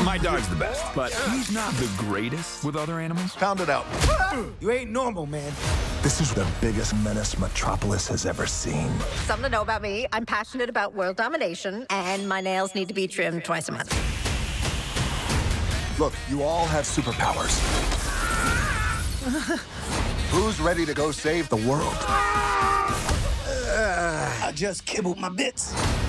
My dog's the best, but he's not the greatest with other animals. Pound it out. You ain't normal, man. This is the biggest menace Metropolis has ever seen. Something to know about me. I'm passionate about world domination, and my nails need to be trimmed twice a month. Look, you all have superpowers. Who's ready to go save the world? I just kibbled my bits.